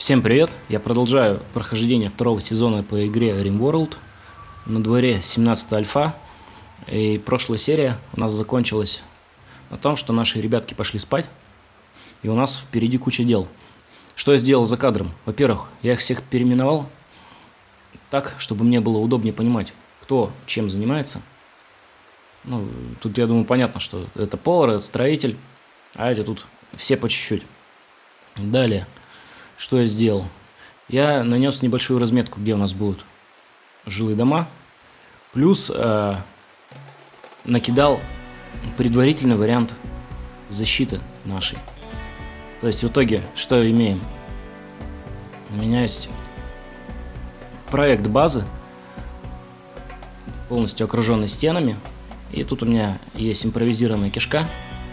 Всем привет! Я продолжаю прохождение второго сезона по игре RimWorld. На дворе 17 альфа. И прошлая серия у нас закончилась на том, что наши ребятки пошли спать. И у нас впереди куча дел. Что я сделал за кадром? Во-первых, я их всех переименовал так, чтобы мне было удобнее понимать, кто чем занимается. Ну, тут, я думаю, понятно, что это повар, это строитель, а эти тут все по чуть-чуть. Далее. Что я сделал? Я нанес небольшую разметку, где у нас будут жилые дома. Плюс накидал предварительный вариант защиты нашей. То есть в итоге что имеем? У меня есть проект базы, полностью окруженный стенами. И тут у меня есть импровизированная кишка.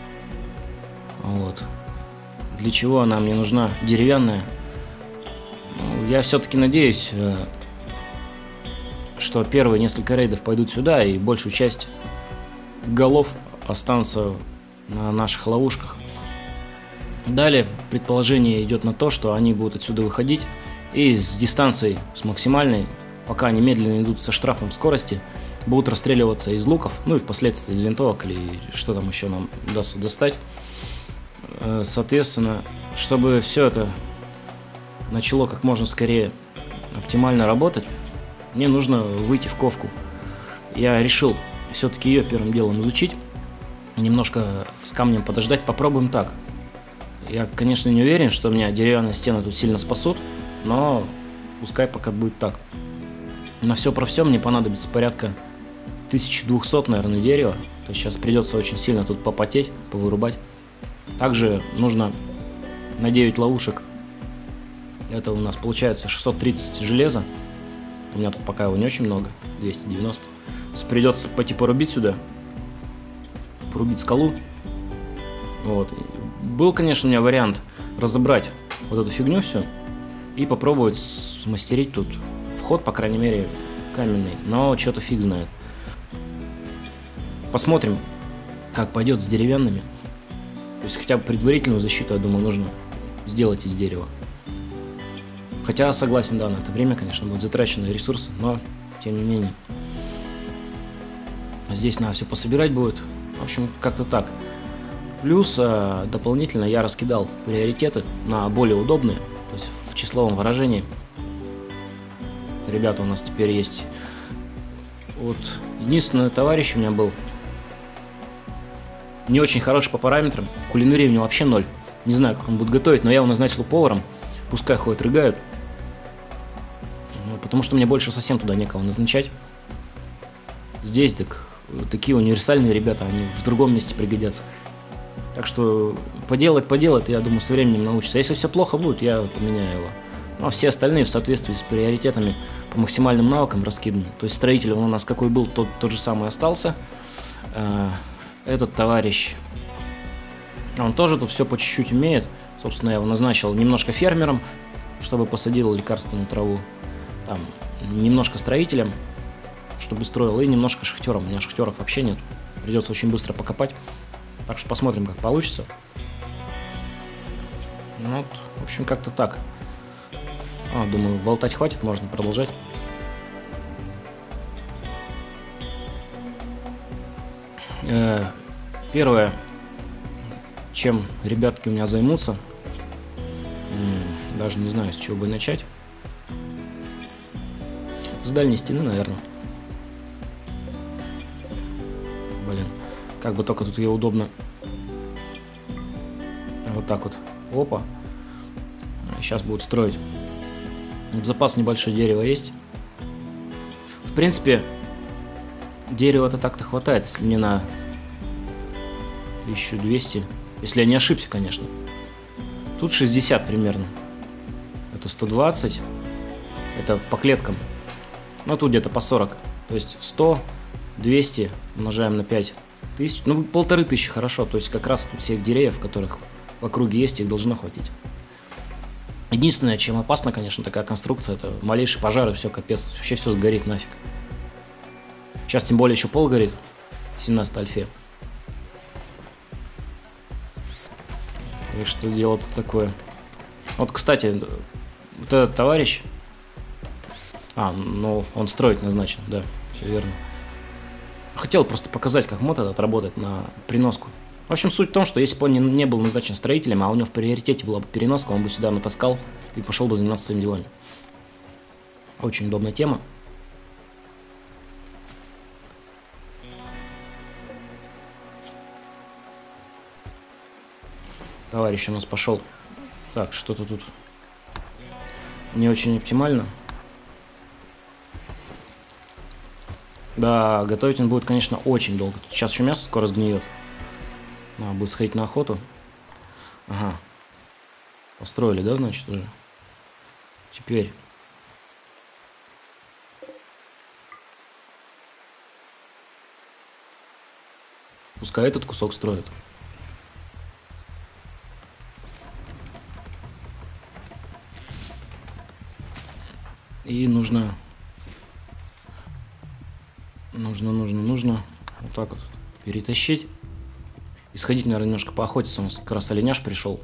Вот. Для чего она мне нужна? Деревянная. Я все-таки надеюсь, что первые несколько рейдов пойдут сюда, и большую часть голов останутся на наших ловушках. Далее предположение идет на то, что они будут отсюда выходить и с дистанцией, с максимальной, пока они медленно идут со штрафом скорости, будут расстреливаться из луков, ну и впоследствии из винтовок или что там еще нам удастся достать. Соответственно, чтобы все это начало как можно скорее оптимально работать, мне нужно выйти в ковку. Я решил все-таки ее первым делом изучить, немножко с камнем подождать, попробуем так. Я, конечно, не уверен, что меня деревянные стены тут сильно спасут, но пускай пока будет так. На все про все мне понадобится порядка 1200, наверное, дерева. То есть сейчас придется очень сильно тут попотеть, повырубать. Также нужно на 9 ловушек. Это у нас получается 630 железа. У меня тут пока его не очень много, 290. Придется пойти порубить сюда. Порубить скалу. Вот. Был, конечно, у меня вариант разобрать вот эту фигню всю и попробовать смастерить тут вход, по крайней мере, каменный. Но что-то фиг знает. Посмотрим, как пойдет с деревянными. То есть хотя бы предварительную защиту, я думаю, нужно сделать из дерева. Хотя, согласен, да, на это время, конечно, будут затрачены ресурсы, но тем не менее. Здесь надо все пособирать будет. В общем, как-то так. Плюс дополнительно я раскидал приоритеты на более удобные, то есть в числовом выражении. Ребята у нас теперь есть. Вот единственный товарищ у меня был не очень хороший по параметрам. Кулинария у него вообще 0. Не знаю, как он будет готовить, но я его назначил поваром. Пускай ходят, рыгают. Потому что мне больше совсем туда некого назначать. Здесь такие универсальные ребята, они в другом месте пригодятся. Так что поделать, я думаю, со временем научится. Если все плохо будет, я поменяю его. Ну а все остальные в соответствии с приоритетами по максимальным навыкам раскиданы. То есть строитель он у нас какой был, тот же самый остался. Этот товарищ, он тоже тут все по чуть-чуть умеет. Собственно, я его назначил немножко фермером, чтобы посадил лекарственную траву. Там, немножко строителем, чтобы строил, и немножко шахтером. У меня шахтеров вообще нет. Придется очень быстро покопать. Так что посмотрим, как получится. Ну, вот, в общем, как-то так. Думаю, болтать хватит, можно продолжать. Первое, чем ребятки у меня займутся, даже не знаю, с чего бы начать. С дальней стены, наверное. Блин, как бы только тут ее удобно. Вот так вот. Опа. Сейчас будут строить. Запас небольшой дерева есть. В принципе, дерева-то так-то хватает, если не на 1200. Если я не ошибся, конечно. Тут 60 примерно. Это 120. Это по клеткам. Ну, тут где-то по 40. То есть 100, 200 умножаем на 5000. Ну, 1500 хорошо. То есть как раз тут всех деревьев, которых в округе есть, их должно хватить. Единственное, чем опасна, конечно, такая конструкция, это малейший пожар и все, капец. Вообще все сгорит нафиг. Сейчас тем более еще пол горит. В 17 альфе. Так что дело тут такое. Вот, кстати, Вот этот товарищ... А, ну, он строить назначен, да, все верно. Хотел просто показать, как мод этот работает на приноску. В общем, суть в том, что если бы он не был назначен строителем, а у него в приоритете была бы переноска, он бы сюда натаскал и пошел бы заниматься своими делами. Очень удобная тема. Товарищ у нас пошел. Так, что-то тут не очень оптимально. Да, готовить он будет, конечно, очень долго. Сейчас еще мясо скоро сгниет. Надо будет сходить на охоту. Ага. Построили, да, значит, уже? Теперь. Пускай этот кусок строит. И нужно вот так вот перетащить. И сходить, наверное, немножко поохотиться. У нас как раз оленяш пришел.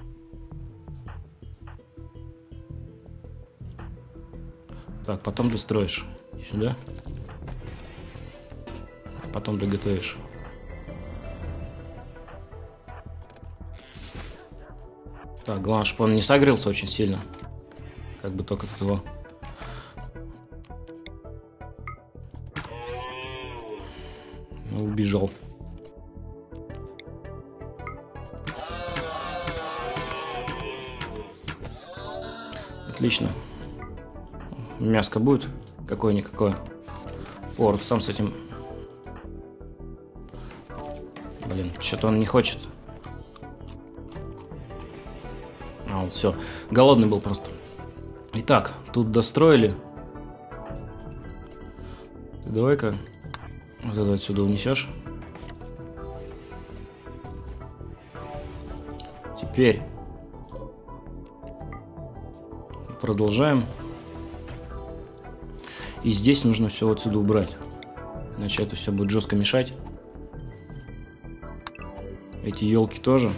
Так, потом достроишь. Сюда. Потом доготовишь. Так, главное, чтобы он не согрелся очень сильно. Как бы только от его... Убежал. Отлично. Мяско будет? Какое-никакое. О, вот сам с этим... Блин, что-то он не хочет. А, вот все. Голодный был просто. Итак, тут достроили. Давай-ка вот это отсюда унесешь. Теперь продолжаем. И здесь нужно все отсюда убрать. Иначе это все будет жестко мешать. Эти елки тоже.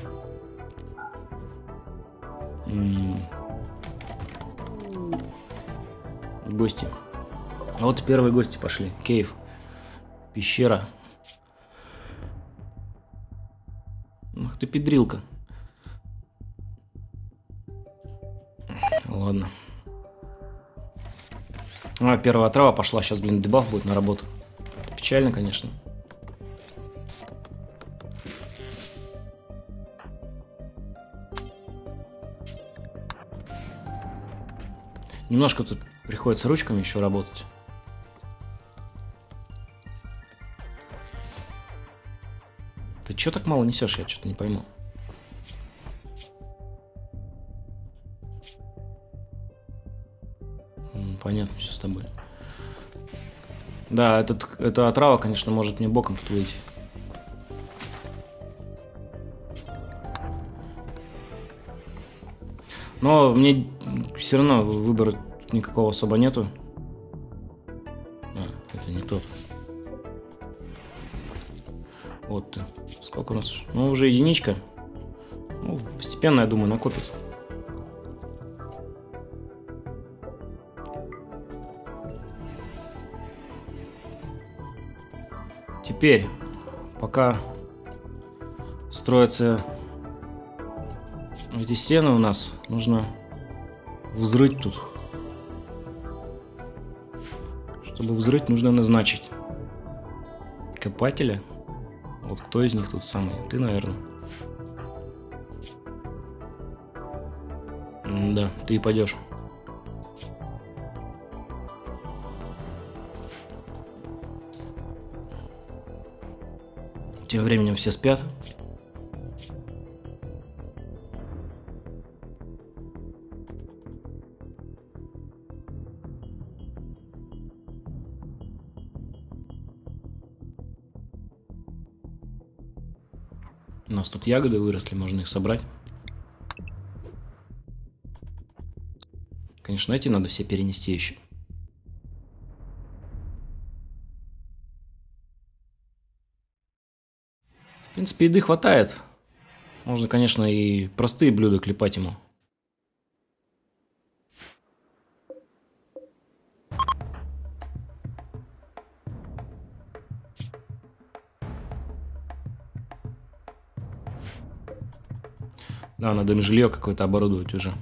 Гости. А вот и первые гости пошли. Кейв. Пещера. Ах ты педрилка. Ладно. А, первая трава пошла. Сейчас, блин, дебаф будет на работу. Печально, конечно. Немножко тут приходится ручками еще работать. Ты чё так мало несешь? Я что-то не пойму. Понятно все с тобой. Да, эта отрава, конечно, может мне боком тут выйти. Но мне все равно выбора никакого особо нету. А, это не тот. Вот ты. Сколько у нас? Ну, уже единичка. Ну, постепенно, я думаю, накопит. Теперь, пока строятся эти стены у нас, нужно взрыть тут. Чтобы взрыть, нужно назначить копателя. Вот кто из них тут самый? Ты, наверное. Да, ты и пойдешь. Тем временем все спят. У нас тут ягоды выросли, можно их собрать. Конечно, эти надо все перенести еще. В принципе, еды хватает. Можно, конечно, и простые блюда клепать ему. Да, надо им жилье какое-то оборудовать уже.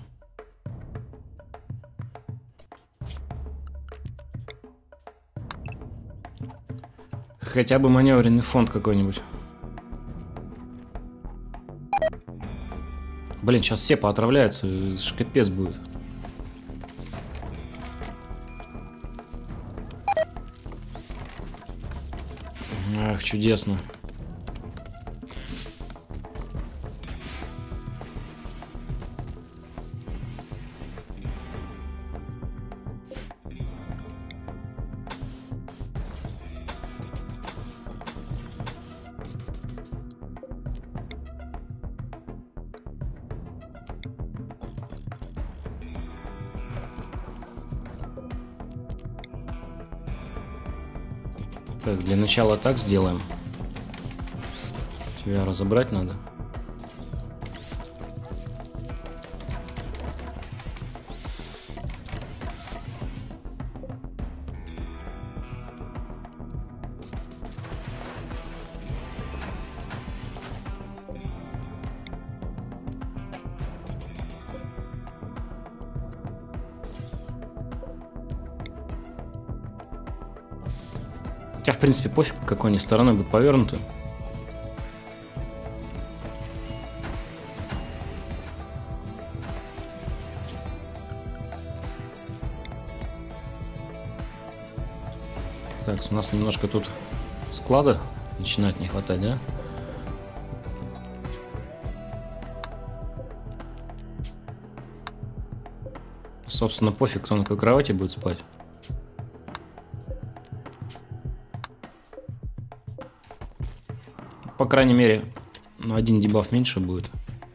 Хотя бы маневренный фонд какой-нибудь. Блин, сейчас все поотравляются, это ж капец будет. Ах, чудесно. Так, для начала так сделаем. Тебя разобрать надо. Хотя, в принципе, пофиг, какой они стороной будут повернуты. Так, у нас немножко тут склада начинает не хватать, да? Собственно, пофиг, кто на какой кровати будет спать. По крайней мере, ну, один дебаф меньше будет.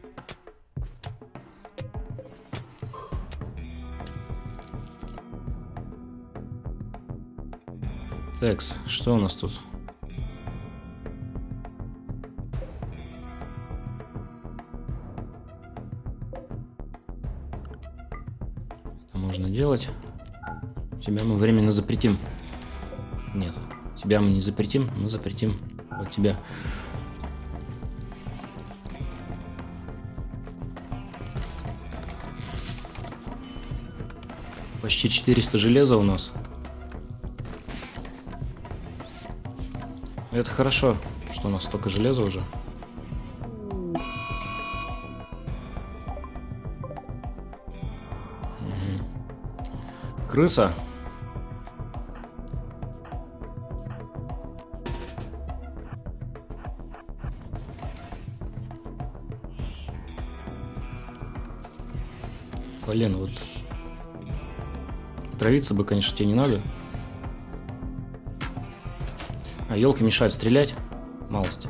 Такс, что у нас тут? Это можно делать. Тебя мы временно запретим. Нет, тебя мы не запретим, мы запретим вот тебя. Почти 400 железа у нас. Это хорошо, что у нас столько железа уже. Угу. Крыса. Блин, вот травиться бы, конечно, тебе не надо. А елка мешает стрелять. Малость.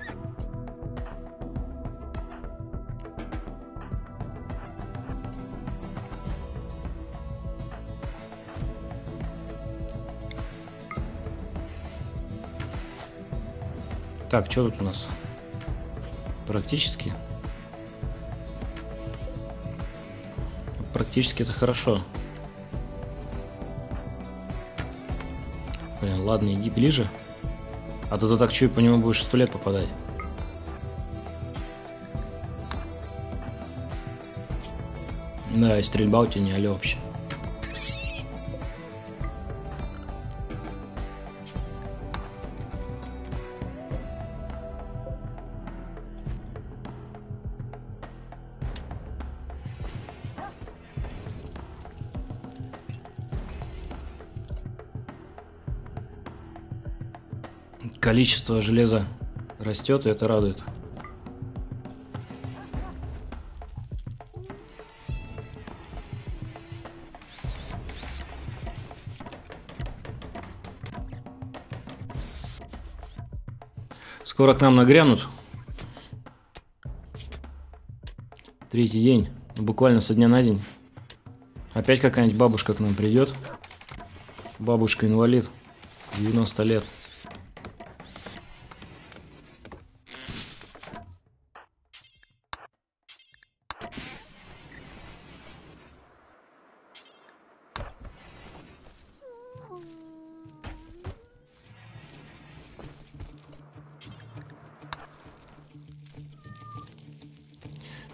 Так, что тут у нас? Практически. Практически это хорошо. Блин, ладно, иди ближе. А то ты так чую, по нему будешь 100 лет попадать. Да, и стрельба у тебя не алё вообще. Количество железа растет, и это радует. Скоро к нам нагрянут. Третий день, буквально со дня на день. Опять какая-нибудь бабушка к нам придет. Бабушка-инвалид, 90 лет.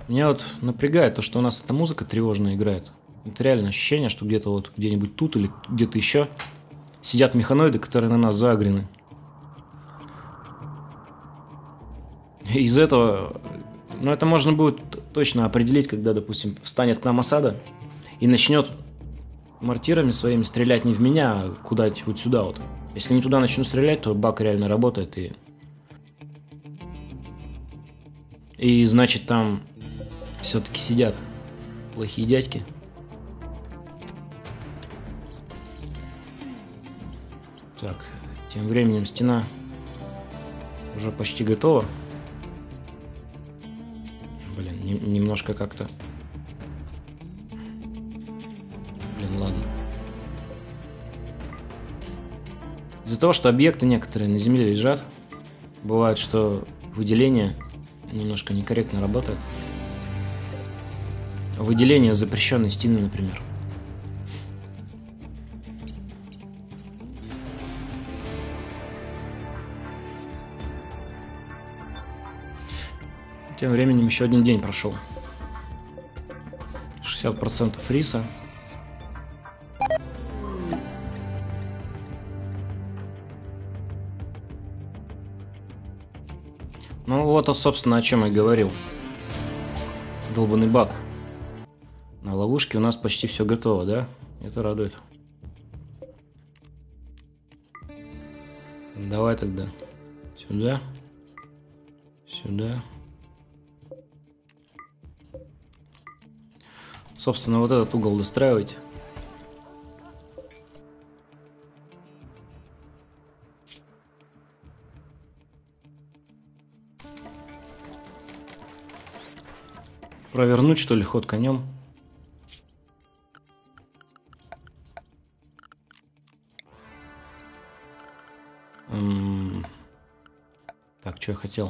Меня вот напрягает то, что у нас эта музыка тревожная играет. Это реально ощущение, что где-то вот где-нибудь тут или где-то еще сидят механоиды, которые на нас заагрены. Из этого, ну это можно будет точно определить, когда, допустим, встанет к нам осада и начнет мортирами своими стрелять не в меня, а куда-нибудь вот сюда вот. Если не туда начну стрелять, то баг реально работает и значит там все-таки сидят плохие дядьки. Так, тем временем стена уже почти готова. Блин, немножко как-то. Блин, ладно. Из-за того, что объекты некоторые на земле лежат, бывает, что выделение немножко некорректно работает. Выделение запрещенной стены, например. Тем временем еще один день прошел. 60% риса. Ну вот, собственно, о чем я говорил. Долбанный баг. На ловушке у нас почти все готово, да? Это радует. Давай тогда сюда. Сюда. Собственно, вот этот угол достраивайте. Провернуть, что ли, ход конем. Так, что я хотел?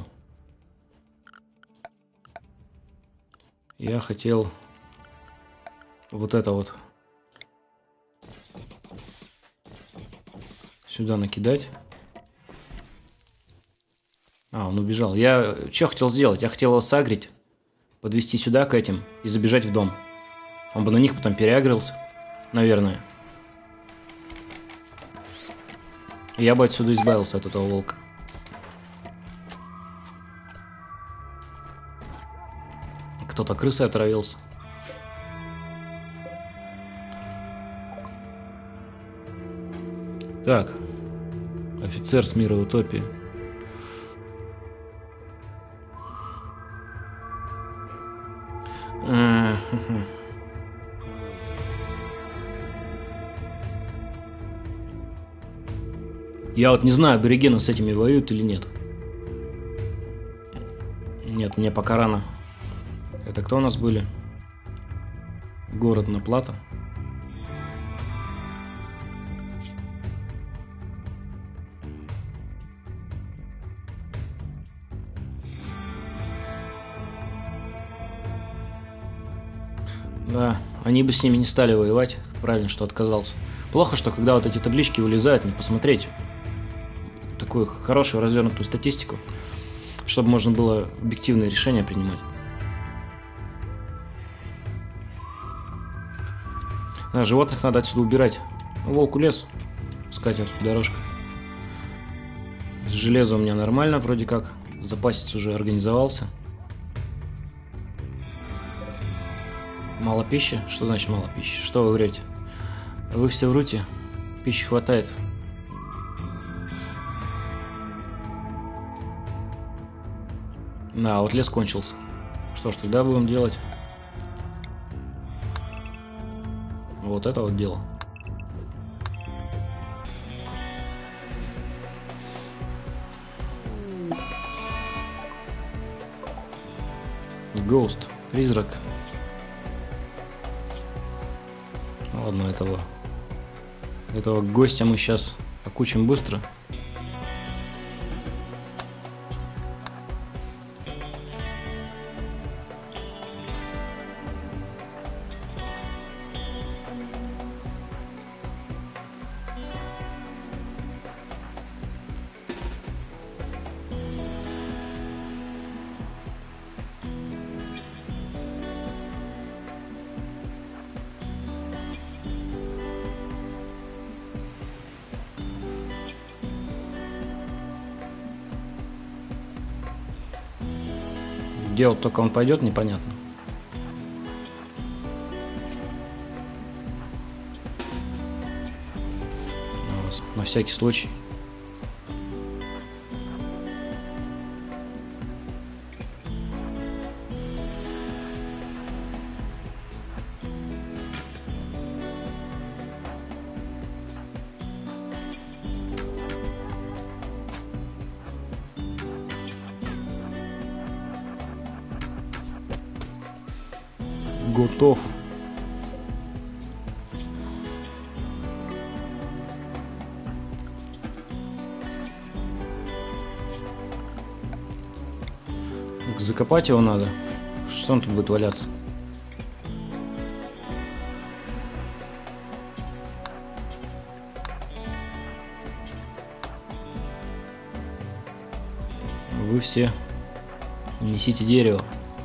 Я хотел вот это вот сюда накидать. А, он убежал. Я что хотел сделать? Я хотел его сагрить, подвести сюда к этим и забежать в дом. Он бы на них потом переагрился, наверное. И я бы отсюда избавился от этого волка. Кто-то крысой отравился. Так. Офицер с мира утопии. Я вот не знаю, аборигены с этими воюют или нет. Нет, мне пока рано. Это кто у нас были? Город Наплата. Да, они бы с ними не стали воевать. Правильно, что отказался. Плохо, что когда вот эти таблички вылезают, не посмотреть такую хорошую развернутую статистику, чтобы можно было объективные решения принимать. Да, животных надо отсюда убирать. Волку лес, скатерть дорожка. С железом у меня нормально, вроде как. Запасец уже организовался. Мало пищи? Что значит мало пищи? Что вы врете? Вы все врете. Пищи хватает. Да, вот лес кончился. Что ж, тогда будем делать вот это вот дело. Ghost, призрак. Ладно, этого гостя мы сейчас покучим быстро. Где вот только он пойдет, непонятно. На всякий случай. Готов. Закопать его надо. Что он тут будет валяться? Вы все несите дерево.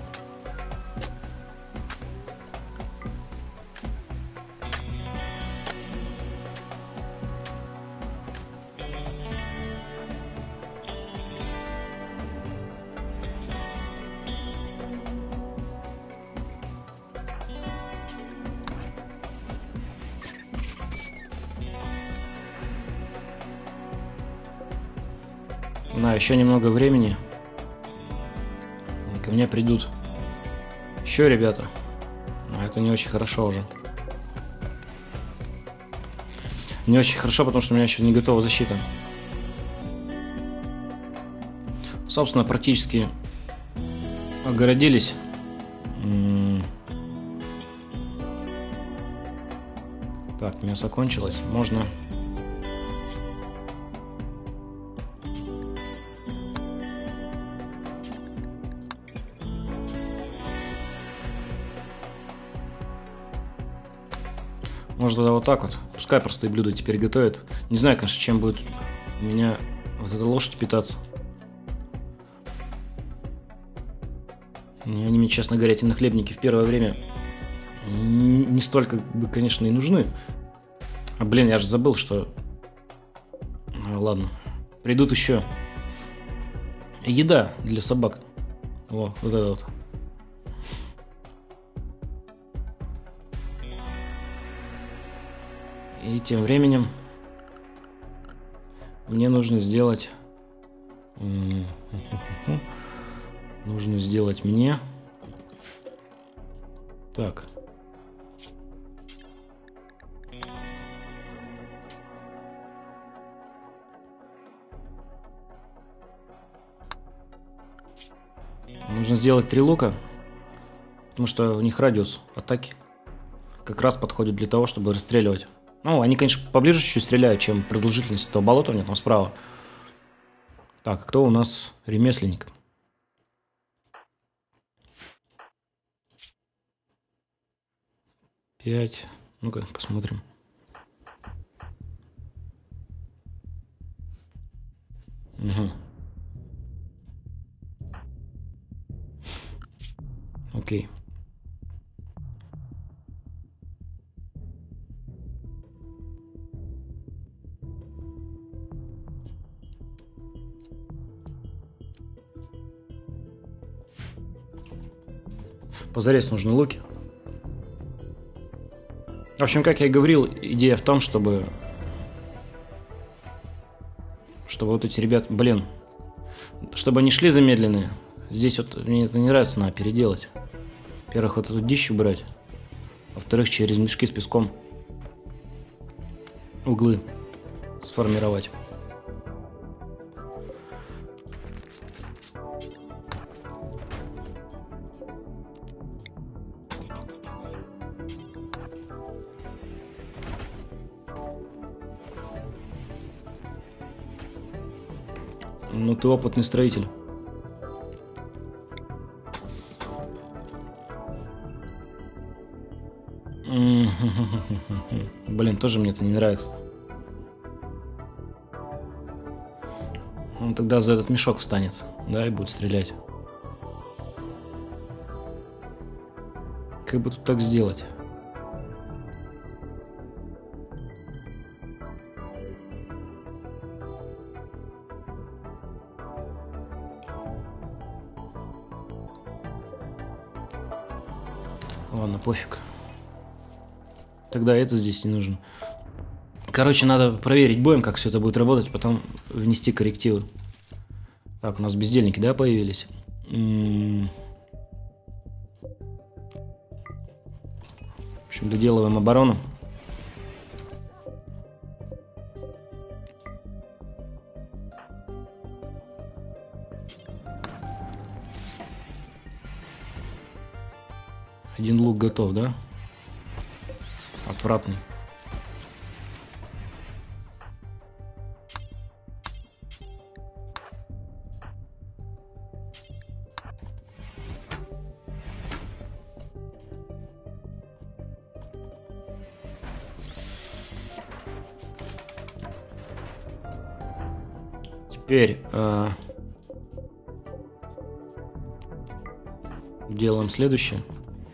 На еще немного времени. Ко мне придут еще ребята. А это не очень хорошо уже. Не очень хорошо, потому что у меня еще не готова защита. Собственно, практически огородились. Так, мясо кончилось. Можно... Можно тогда вот так вот. Пускай простые блюда теперь готовят. Не знаю, конечно, чем будет у меня вот эта лошадь питаться. Они мне, честно говоря, эти нахлебники в первое время не столько бы, конечно, и нужны. А, блин, я же забыл, что... ладно. Придут еще еда для собак. Во, вот это вот. И тем временем мне нужно сделать... Нужно сделать мне... Так. Нужно сделать 3 лука, потому что у них радиус атаки как раз подходит для того, чтобы расстреливать. Ну, они, конечно, поближе чуть-чуть стреляют, чем продолжительность этого болота у них там справа. Так, кто у нас ремесленник? Пять. Ну-ка, посмотрим. Угу. Окей. Позарез нужны луки. В общем, как я и говорил, идея в том, чтобы вот эти ребята, блин, чтобы они шли замедленные. Здесь вот мне это не нравится, надо переделать. Во-первых, вот эту дичь убрать. Во-вторых, через мешки с песком углы сформировать. Ну, ты опытный строитель. Блин, тоже мне это не нравится. Он тогда за этот мешок встанет, да, и будет стрелять. Как бы тут так сделать? пофиг. Тогда это здесь не нужно. Короче, надо проверить боем, как все это будет работать, потом внести коррективы. Так, у нас бездельники, да, появились? В общем, доделываем оборону. Один лук готов, да? Отвратный. Теперь делаем следующее.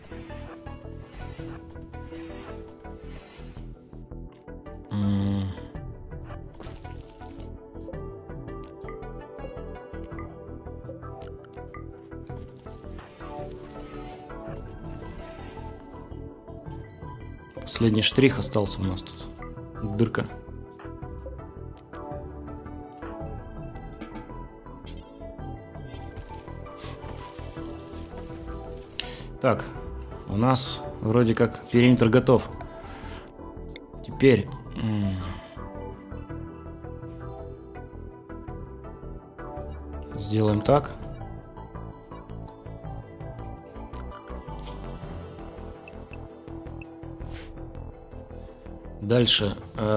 Последний штрих остался у нас тут. Дырка. Так, у нас вроде как периметр готов. Теперь сделаем так. Дальше.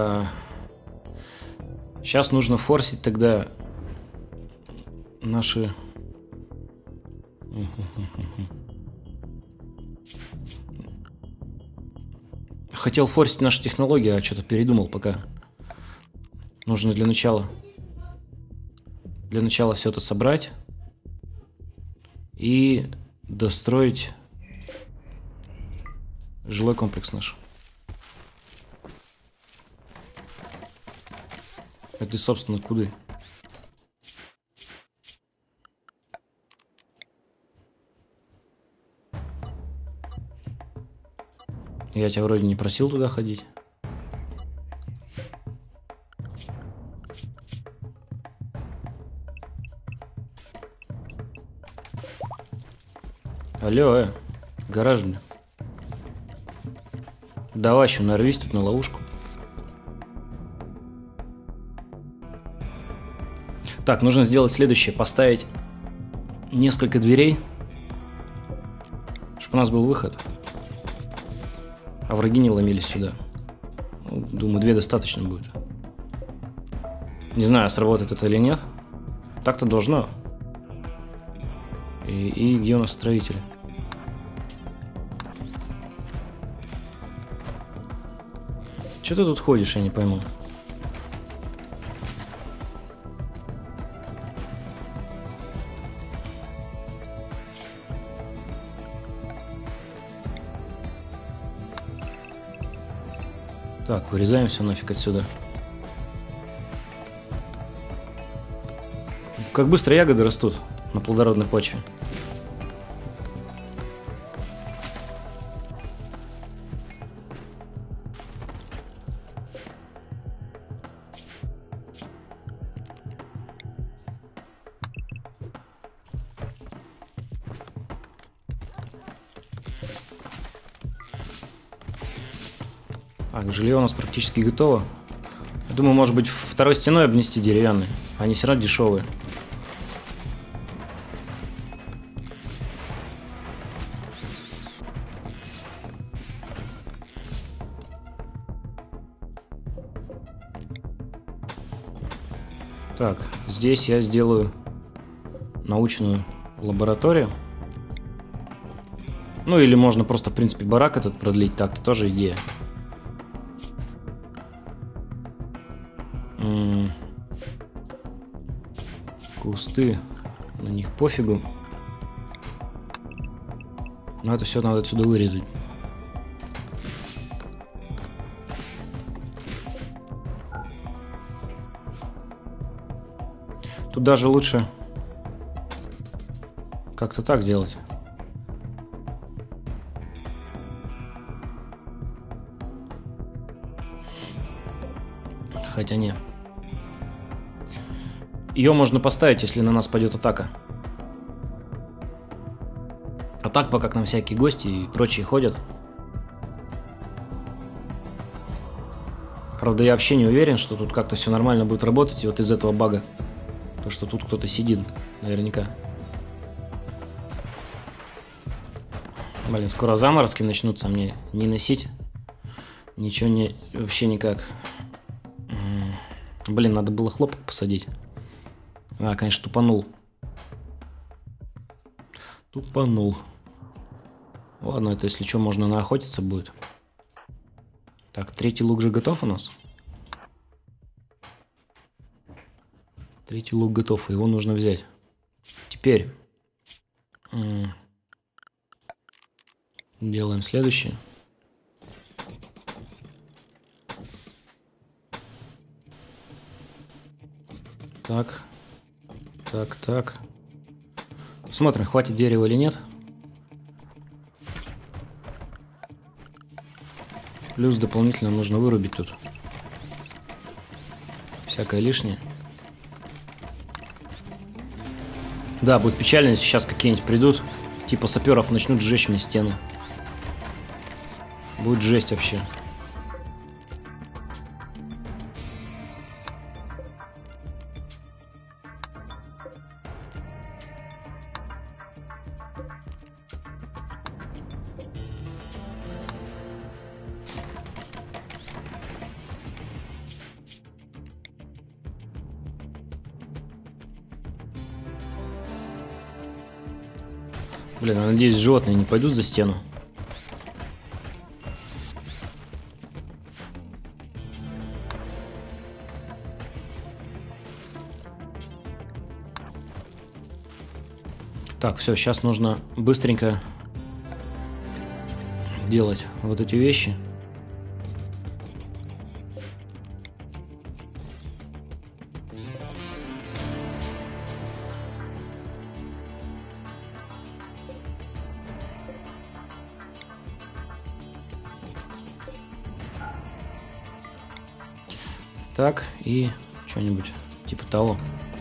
Сейчас нужно форсить тогда наши... Хотел форсить наши технологии, а что-то передумал пока. Нужно для начала все это собрать и достроить жилой комплекс наш. Это, собственно, куда? Я тебя вроде не просил туда ходить. Алло, гараж, блин. Давай еще нарвись тут на ловушку. Так, нужно сделать следующее. Поставить несколько дверей, чтобы у нас был выход. А враги не ломились сюда. Ну, думаю, 2 достаточно будет. Не знаю, сработает это или нет. Так-то должно. И где у нас строители? Че ты тут ходишь, я не пойму. Так, вырезаем все нафиг отсюда. Как быстро ягоды растут на плодородной почве. Так, жилье у нас практически готово. Я думаю, может быть, второй стеной обнести деревянной. Они все равно дешевые. Так, здесь я сделаю научную лабораторию. Ну или можно просто, в принципе, барак этот продлить. Так-то тоже идея. Кусты, на них пофигу. Но это все надо отсюда вырезать. Тут даже лучше как-то так делать. Хотя не. Ее можно поставить, если на нас пойдет атака. А так, пока к нам всякие гости и прочие ходят. Правда, я вообще не уверен, что тут как-то все нормально будет работать. И вот из этого бага. То, что тут кто-то сидит, наверняка. Блин, скоро заморозки начнутся, мне не носить. Ничего не... Вообще никак. Блин, надо было хлопок посадить. А, конечно, тупанул. Тупанул. Ладно, это если что, можно наохотиться будет. Так, третий лук же готов у нас. Третий лук готов, и его нужно взять. Теперь делаем следующее. Так. Так, так. Смотрим, хватит дерева или нет. Плюс дополнительно нужно вырубить тут всякое лишнее. Да, будет печально, если сейчас какие-нибудь придут, типа саперов, начнут сжечь мне стену. Будет жесть вообще. Блин, я надеюсь, животные не пойдут за стену. Так, все, сейчас нужно быстренько делать вот эти вещи. Так, и что-нибудь типа того.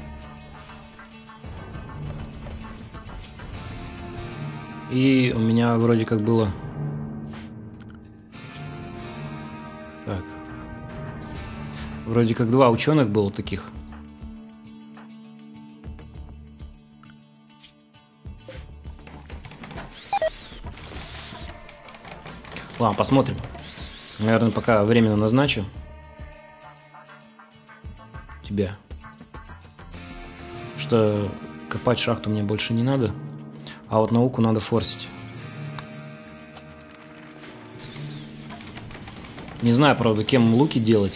И у меня вроде как было... Так. Вроде как 2 ученых было таких. Ладно, посмотрим. Наверное, пока временно назначу тебя. Что копать шахту мне больше не надо. А вот науку надо форсить. Не знаю, правда, кем луки делать.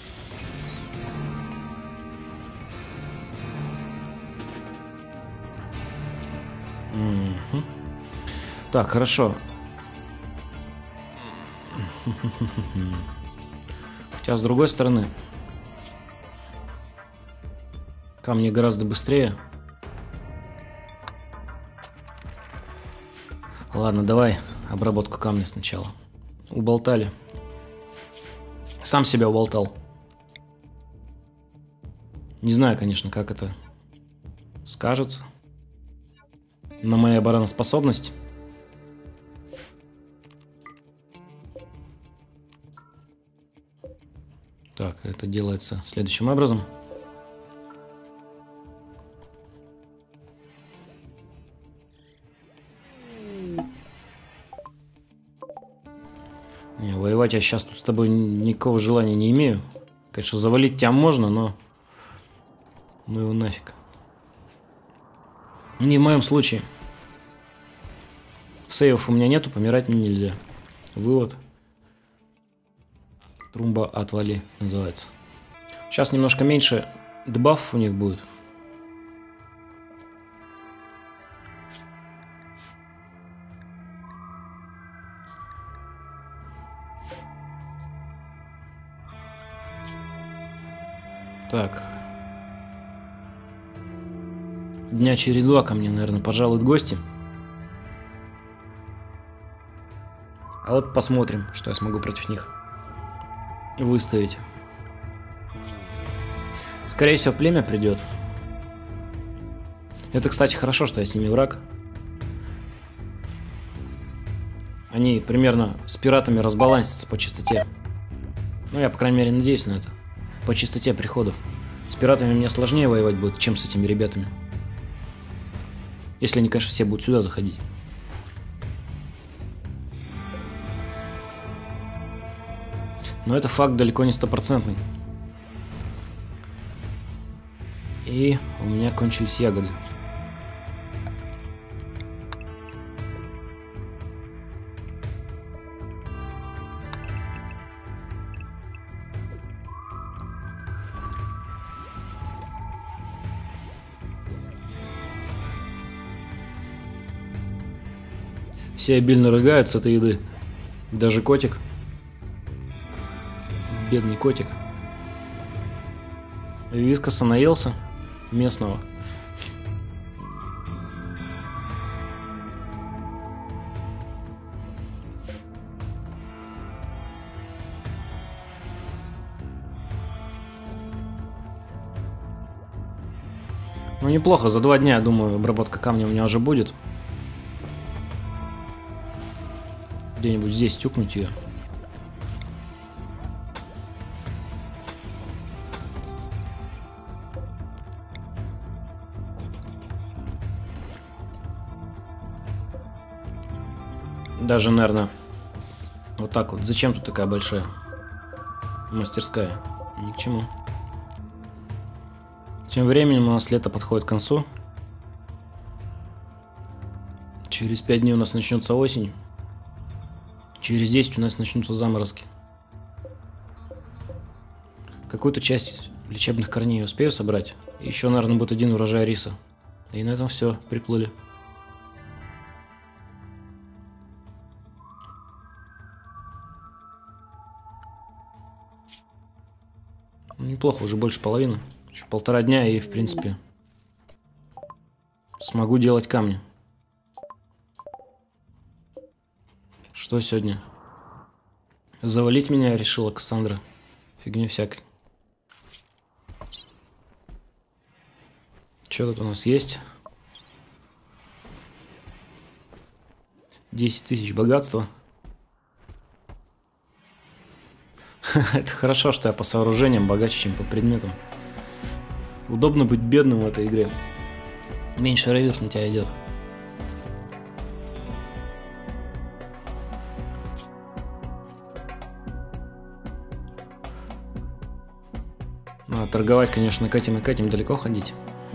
Угу. Так, хорошо. Хотя, с другой стороны, камни гораздо быстрее. Ладно, давай обработку камня сначала. Уболтали. Сам себя уболтал. Не знаю, конечно, как это скажется на моей обороноспособности. Так, это делается следующим образом. Не, воевать я сейчас тут с тобой никакого желания не имею. Конечно, завалить тебя можно, но... Ну его нафиг. Не в моем случае. Сейвов у меня нету, помирать мне нельзя. Вывод. Трумба отвали называется. Сейчас немножко меньше дебафов у них будет. Так. Дня через 2 ко мне, наверное, пожалуют гости. А вот посмотрим, что я смогу против них выставить. Скорее всего, племя придет. Это, кстати, хорошо, что я с ними враг. Они примерно с пиратами разбалансятся по частоте. Ну, я, по крайней мере, надеюсь на это. По частоте приходов. С пиратами мне сложнее воевать будет, чем с этими ребятами. Если они, конечно, все будут сюда заходить. Но это факт далеко не стопроцентный. И у меня кончились ягоды. Все обильно рыгают с этой еды. Даже котик. Бедный котик. Вискаса наелся местного. Ну неплохо, за 2 дня, думаю, обработка камня у меня уже будет. Где-нибудь здесь тюкнуть ее. Даже, наверное, вот так вот. Зачем тут такая большая мастерская? Ни к чему. Тем временем у нас лето подходит к концу. Через 5 дней у нас начнется осень. Через 10 у нас начнутся заморозки. Какую-то часть лечебных корней я успею собрать. Еще, наверное, будет 1 урожай риса. И на этом все, приплыли. Неплохо, уже больше половины. Еще 1,5 дня и, в принципе, смогу делать камни. Что сегодня? Завалить меня решила Кассандра. Фигня всякой. Что тут у нас есть? 10 000 богатства. Это хорошо, что я по сооружениям богаче, чем по предметам. Удобно быть бедным в этой игре. Меньше рейдов на тебя идет. Ну, а торговать, конечно, к этим далеко ходить.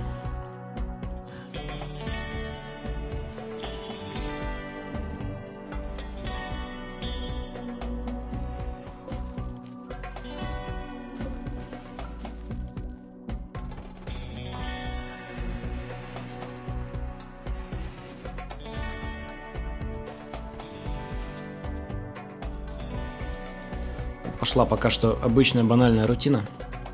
Пошла пока что обычная банальная рутина.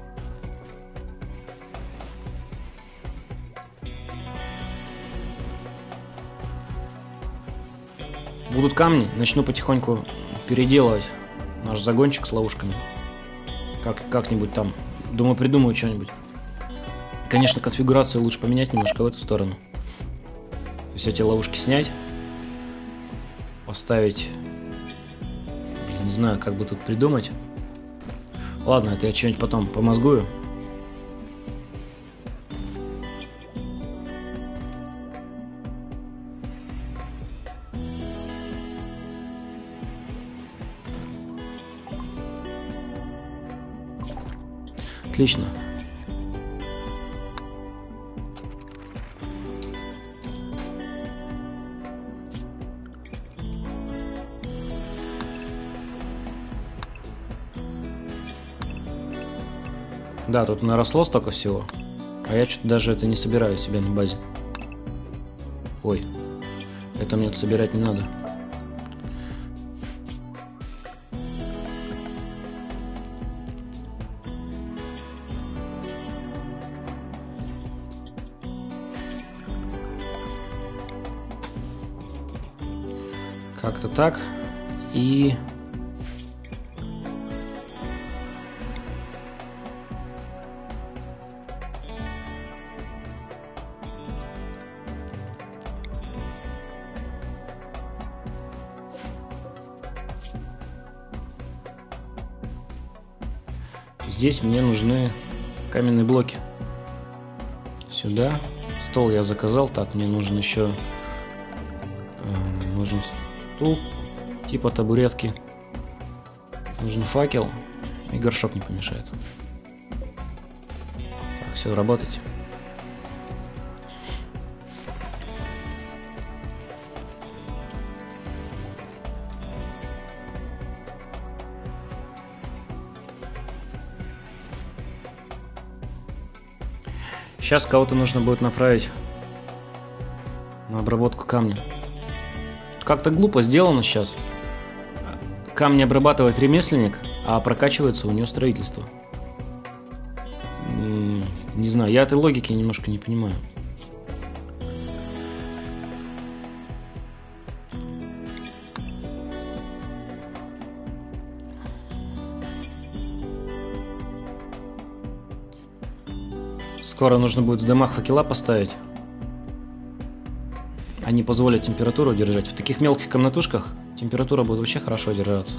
Будут камни, начну потихоньку переделывать наш загончик с ловушками. Как-нибудь там. Думаю, придумаю что-нибудь. Конечно, конфигурацию лучше поменять немножко в эту сторону. То есть эти ловушки снять. Поставить... Блин, не знаю, как бы тут придумать. Ладно, это я что-нибудь потом помозгую. Отлично. Да, тут наросло столько всего. А я что-то даже это не собираю себе на базе. Ой, это мне тут собирать не надо. Как-то так. И... Здесь мне нужны каменные блоки. Сюда. Стол я заказал. Так, мне нужен еще... нужен стул. Типа табуретки. Нужен факел. И горшок не помешает. Так, все, работать. Сейчас кого-то нужно будет направить на обработку камня. Как-то глупо сделано сейчас. Камни обрабатывает ремесленник, а прокачивается у него строительство. Не знаю, я этой логики немножко не понимаю. Скоро нужно будет в домах факела поставить. Они позволят температуру держать. В таких мелких комнатушках температура будет вообще хорошо держаться.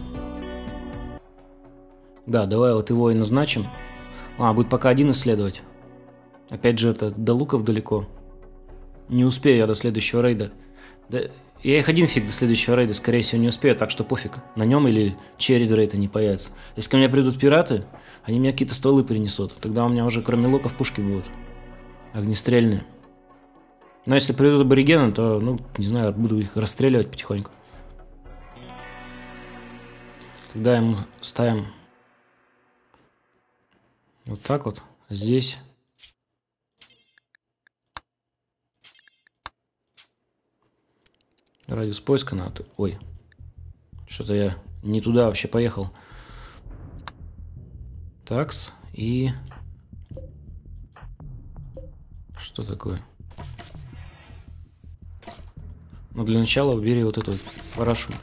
Да, давай вот его и назначим. Будет пока один исследовать. Опять же, это до луков далеко. Не успею я до следующего рейда. Да, я их один фиг до следующего рейда, скорее всего, не успею, так что пофиг. На нем или через рейд они появятся. Если ко мне придут пираты, они мне какие-то стволы принесут. Тогда у меня уже кроме луков пушки будут. Огнестрельные. Но если придут аборигены, то, ну, не знаю, буду их расстреливать потихоньку. Тогда ему ставим вот так вот. Здесь. Радиус поиска надо. Ой. Что-то я не туда вообще поехал. Такс. И... Что такое? Ну, для начала убери вот эту парашу.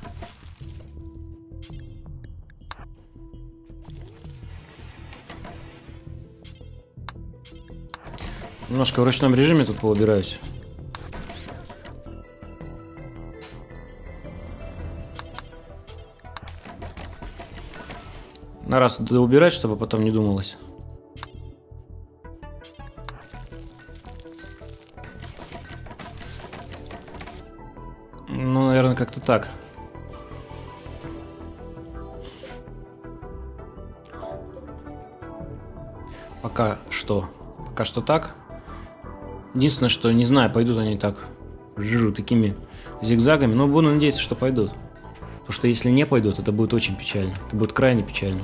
Немножко в ручном режиме тут поубираюсь. На раз надо убирать, чтобы потом не думалось. Ну, наверное, как-то так. Пока что так. Единственное, что не знаю, пойдут они так такими зигзагами, но буду надеяться, что пойдут. Потому что если не пойдут, это будет очень печально. Это будет крайне печально.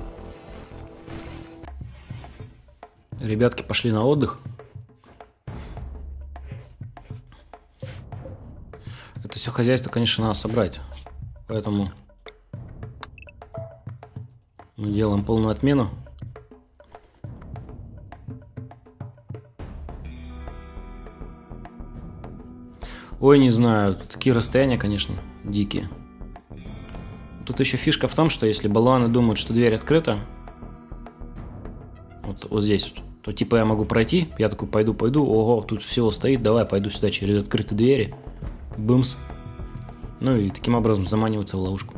Ребятки пошли на отдых. Это все хозяйство, конечно, надо собрать. Поэтому мы делаем полную отмену. Ой, не знаю, такие расстояния, конечно, дикие. Тут еще фишка в том, что если болваны думают, что дверь открыта, вот здесь, то типа я могу пройти, я такой пойду, ого, тут всего стоит, давай пойду сюда через открытые двери, бымс. Ну и таким образом заманиваться в ловушку.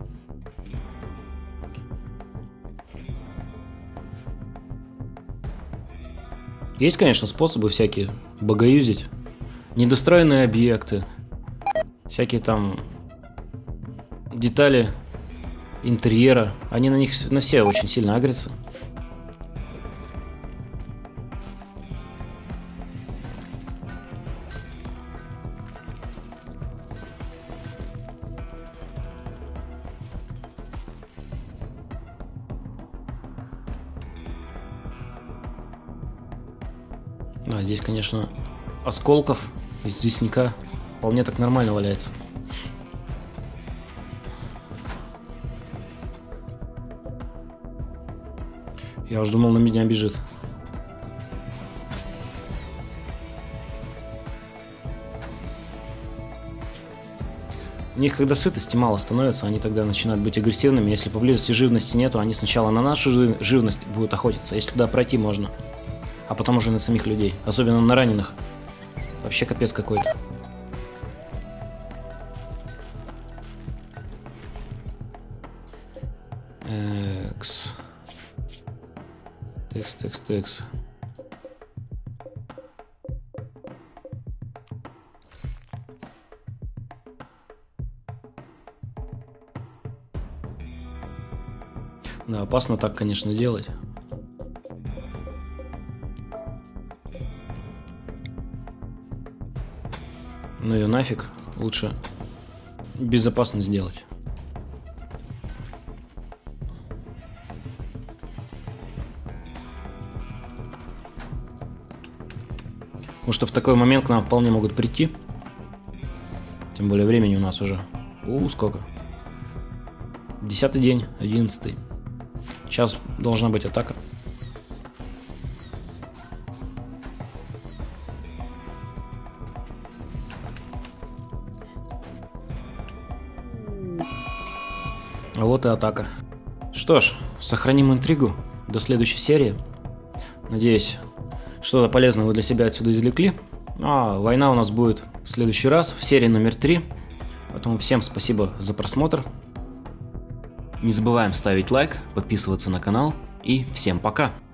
Есть, конечно, способы всякие богоюзить. Недостроенные объекты, всякие там детали интерьера, они на них на все очень сильно агрятся. Да, здесь, конечно, осколков из известняка вполне так нормально валяется. Я уже думал, на меня бежит. У них, когда сытости мало становится, они тогда начинают быть агрессивными. Если поблизости живности нету, они сначала на нашу живность будут охотиться. Если туда пройти можно, а потом уже на самих людей. Особенно на раненых. Вообще капец какой-то. Текс. Да, опасно так, конечно, делать. Ну ее нафиг, лучше безопасно сделать. Потому что в такой момент к нам вполне могут прийти. Тем более времени у нас уже. Сколько? 10-й день, 11-й. Сейчас должна быть атака. А вот и атака. Что ж, сохраним интригу до следующей серии. Надеюсь, что-то полезное вы для себя отсюда извлекли. А война у нас будет в следующий раз, в серии номер 3. Поэтому всем спасибо за просмотр. Не забываем ставить лайк, подписываться на канал и всем пока!